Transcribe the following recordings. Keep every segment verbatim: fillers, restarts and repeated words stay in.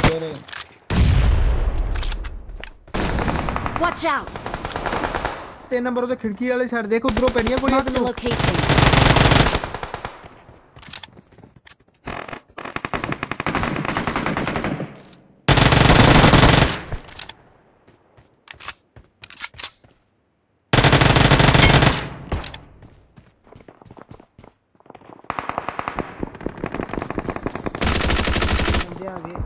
Watch out. तीन number उधर खिड़की वाली साइड देखो ब्रो पेनिया कोई Marked a location. बंदे आ गए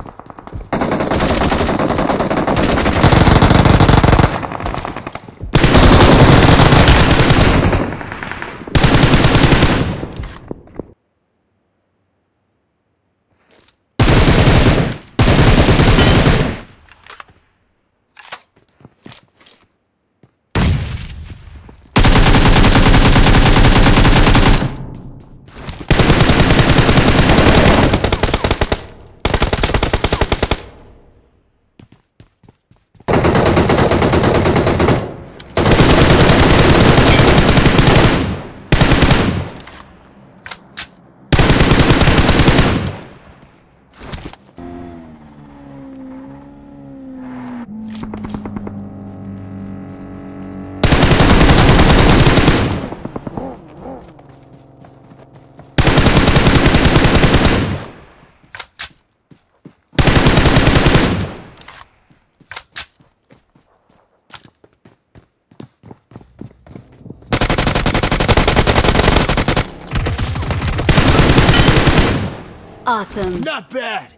Awesome. Not bad.